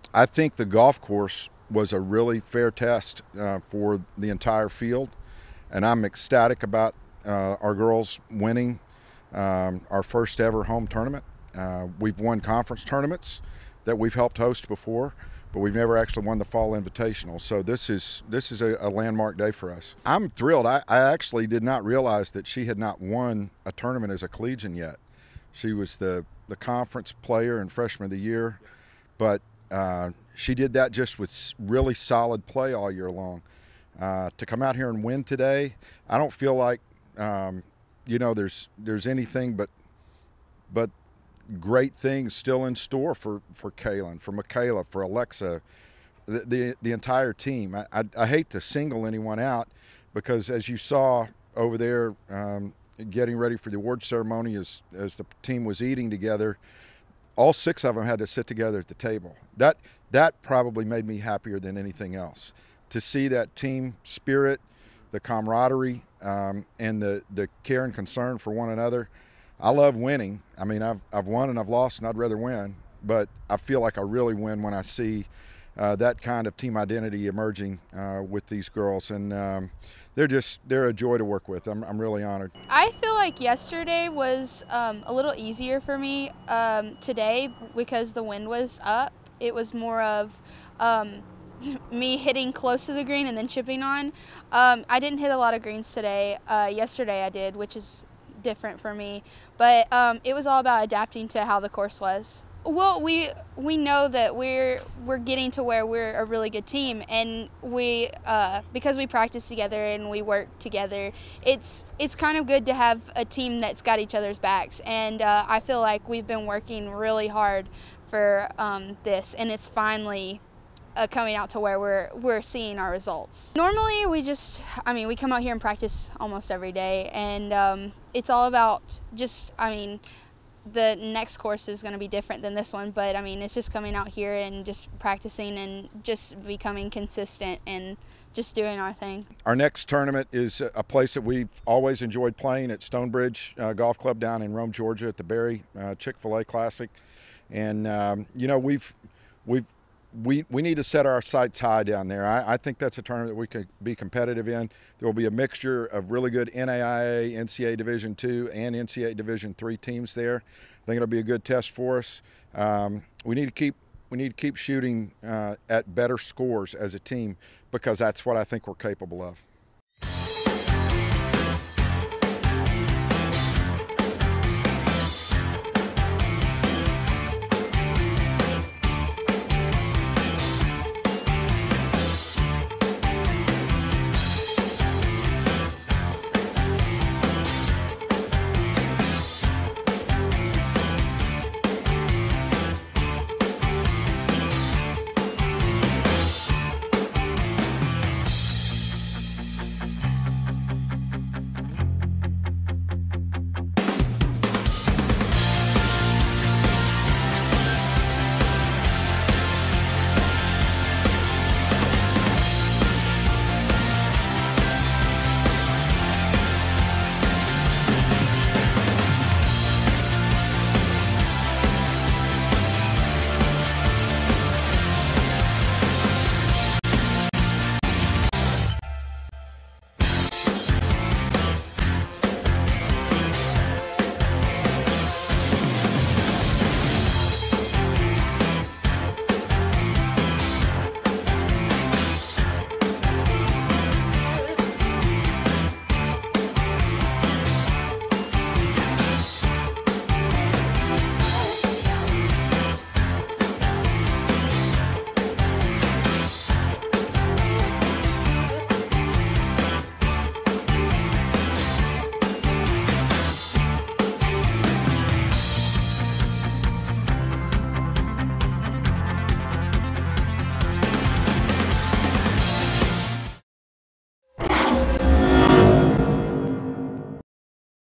I think the golf course was a really fair test for the entire field, and I'm ecstatic about our girls winning our first ever home tournament. We've won conference tournaments that we've helped host before, but we've never actually won the Fall Invitational. So this is a landmark day for us. I'm thrilled. I actually did not realize that she had not won a tournament as a collegian yet. She was the conference player and freshman of the year, but she did that just with really solid play all year long. To come out here and win today, I don't feel like there's anything but great things still in store for Kaylon, for Michaela, for Alexa, the entire team. I hate to single anyone out because, as you saw over there, getting ready for the award ceremony as the team was eating together, all six of them had to sit together at the table. That probably made me happier than anything else, to see that team spirit, the camaraderie, and the care and concern for one another. I love winning. I mean, I've won and I've lost, and I'd rather win, but I feel like I really win when I see that kind of team identity emerging with these girls, and they're a joy to work with. I'm really honored. I feel like yesterday was a little easier for me today because the wind was up. It was more of me hitting close to the green and then chipping on. I didn't hit a lot of greens today. Yesterday I did, which is different for me, but it was all about adapting to how the course was. Well, we know that we're getting to where we're a really good team, and we because we practice together and we work together, it's kind of good to have a team that's got each other's backs, and I feel like we've been working really hard for this, and it's finally coming out to where we're seeing our results. Normally we come out here and practice almost every day, and it's all about the next course is going to be different than this one, but it's just coming out here and just practicing and just becoming consistent and just doing our thing. Our next tournament is a place that we've always enjoyed playing at Stonebridge Golf Club down in Rome, Georgia, at the Berry Chick-fil-A Classic, and we need to set our sights high down there. I think that's a tournament that we could be competitive in. There will be a mixture of really good NAIA, NCAA Division II, and NCAA Division III teams there. I think it'll be a good test for us. We need to keep shooting at better scores as a team, because that's what I think we're capable of.